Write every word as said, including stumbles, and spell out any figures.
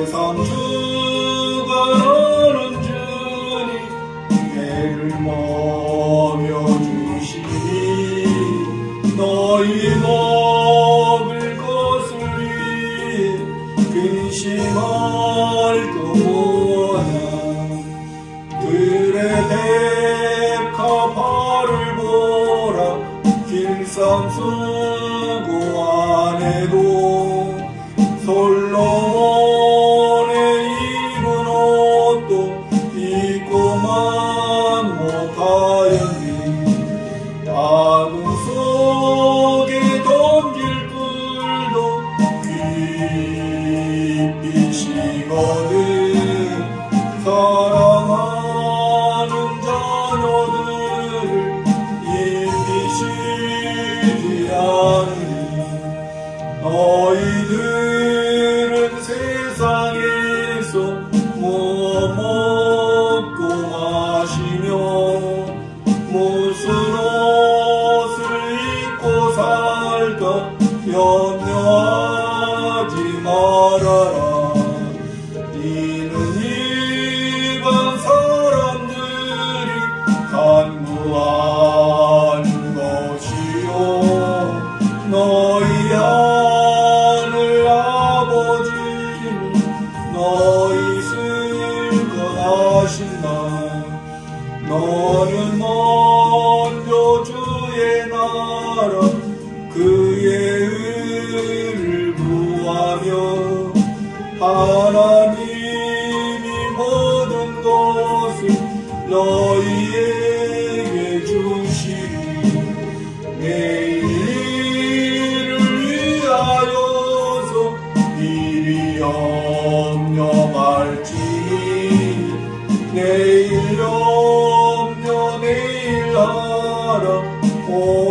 세상 주관하는 주님 배를 먹여주시니 너희 먹을 것을 위해 근심할 것 무엇이냐. 들의 백합화를 보라. 길상 수고 안에도 솔로몬의 입은 옷도 입고만 못하였니. 아궁 속에 던질 뿔도 귀빛이거든. 사랑하는 자녀들을 입히시지 않으니. 너희들은 세상에서 무엇 먹고 마시며 무슨 옷을 입고 살까 염려하지 말아라. 이는 일반 사람들이 간구하는 것이요 너희 하늘 아버지는 너희 쓸 것 아신다. 너는 먼저 주의 나라 그의 의를 구하며 하나님이 모든 것을 너희에게 주시니. 내일 일을 위하여서 미리 염려할지니 내일 염려 내일 하라.